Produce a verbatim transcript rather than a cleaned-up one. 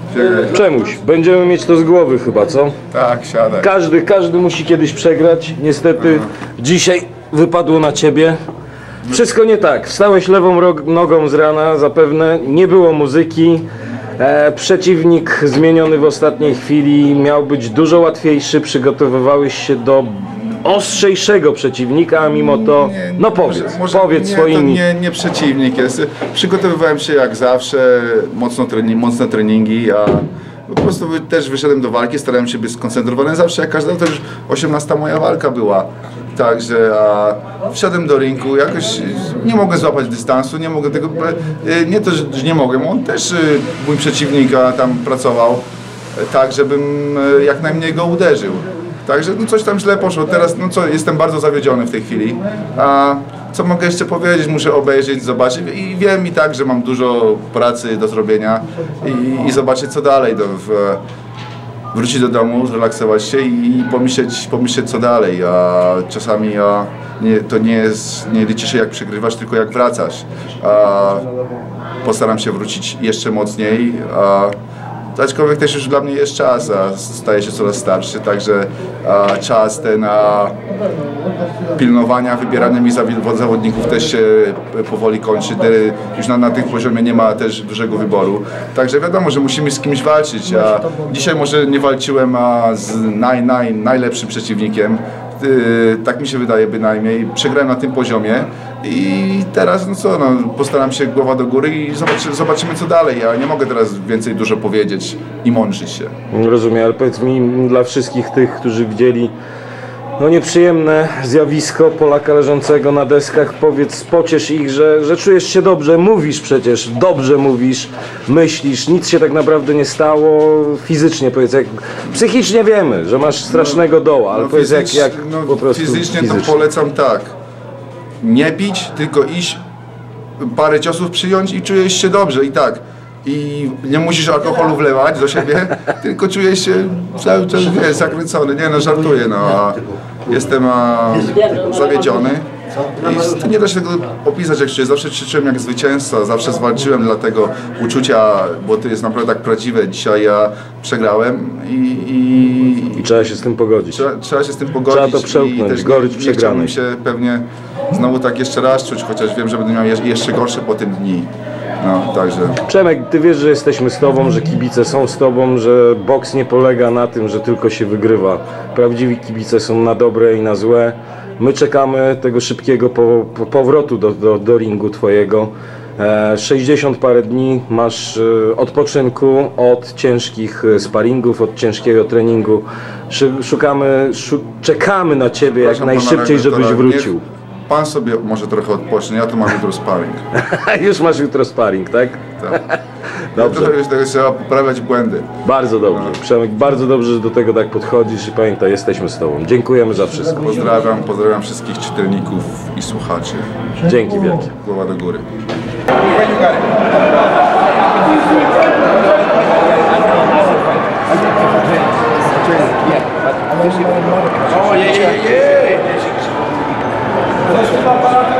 Czemuś, będziemy mieć to z głowy chyba, co? Tak, siadaj. Każdy, każdy musi kiedyś przegrać. Niestety dzisiaj wypadło na ciebie. Wszystko nie tak. Wstałeś lewą nogą z rana, zapewne nie było muzyki. E, przeciwnik zmieniony w ostatniej chwili miał być dużo łatwiejszy. Przygotowywałeś się do ostrzejszego przeciwnika, a mimo to, Nie, no powiedz, może, może powiedz nie, swoimi... To nie, nie przeciwnik jest. Przygotowywałem się jak zawsze, mocno trening, mocne treningi, a po prostu też wyszedłem do walki, starałem się być skoncentrowany zawsze, jak każda, to już osiemnasta moja walka była. Także a wszedłem do ringu, jakoś nie mogę złapać dystansu, nie mogę tego, nie to, że nie mogę, on też mój przeciwnik tam pracował tak, żebym jak najmniej go uderzył. Także no coś tam źle poszło, teraz no co, jestem bardzo zawiedziony w tej chwili. A co mogę jeszcze powiedzieć, muszę obejrzeć, zobaczyć i wiem i tak, że mam dużo pracy do zrobienia i, i zobaczyć co dalej, do, w, wrócić do domu, zrelaksować się i pomyśleć, pomyśleć co dalej, a czasami a nie, to nie, jest, nie liczy się jak przegrywasz, tylko jak wracasz. A postaram się wrócić jeszcze mocniej. A, aczkolwiek też już dla mnie jest czas, a staję się coraz starszy, także a, czas ten a, pilnowania, wybierania mi zawodników też się powoli kończy. Już na, na tym poziomie nie ma też dużego wyboru. Także wiadomo, że musimy z kimś walczyć. A dzisiaj może nie walczyłem a, z naj, naj, najlepszym przeciwnikiem. Tak mi się wydaje bynajmniej. Przegrałem na tym poziomie i teraz no co, no, postaram się głowa do góry i zobaczy, zobaczymy co dalej. Ja nie mogę teraz więcej dużo powiedzieć i mądrzyć się. Rozumiem, ale powiedz mi dla wszystkich tych, którzy widzieli no nieprzyjemne zjawisko Polaka leżącego na deskach, powiedz, pociesz ich, że, że czujesz się dobrze, mówisz przecież, dobrze mówisz, myślisz, nic się tak naprawdę nie stało, fizycznie powiedz, jak psychicznie wiemy, że masz strasznego doła, ale no, powiedz jak, jak no, po prostu fizycznie, fizycznie to polecam tak, nie pić, tylko iść, parę ciosów przyjąć i czujesz się dobrze i tak. I nie musisz alkoholu wlewać do siebie, tylko czujesz się cały czas, wiesz, zakręcony. Nie no, żartuję, no. A jestem a, zawiedziony. I nie da się tego opisać, jak się zawsze ćwiczyłem jak zwycięzca, zawsze zwalczyłem dla tego uczucia, bo to jest naprawdę tak prawdziwe. Dzisiaj ja przegrałem i... i, I trzeba się z tym pogodzić. Trzeba, trzeba się z tym pogodzić. Trzeba to przełknąć, i też gorycz nie, nie przegranej. chciałbym się pewnie znowu tak jeszcze raz czuć, chociaż wiem, że będę miał jeszcze gorsze po tym dni. No, także. Przemek, ty wiesz, że jesteśmy z tobą, że kibice są z tobą, że boks nie polega na tym, że tylko się wygrywa. Prawdziwi kibice są na dobre i na złe. My czekamy tego szybkiego po, po, powrotu do, do, do ringu twojego. E, sześćdziesiąt parę dni masz e, odpoczynku od ciężkich sparingów, od ciężkiego treningu. Szukamy, szu, czekamy na ciebie jak najszybciej, żebyś wrócił. Pan sobie może trochę odpocznie, ja tu mam jutro sparring. Już masz jutro sparring, tak? Tak. Dobrze. Ja trochę trzeba poprawiać błędy. Bardzo dobrze. No. Przemek, bardzo dobrze, że do tego tak podchodzisz i pamiętaj, jesteśmy z tobą. Dziękujemy za wszystko. Pozdrawiam, pozdrawiam wszystkich czytelników i słuchaczy. Dzięki wielkie. Głowa do góry. Oh, yeah, yeah, yeah.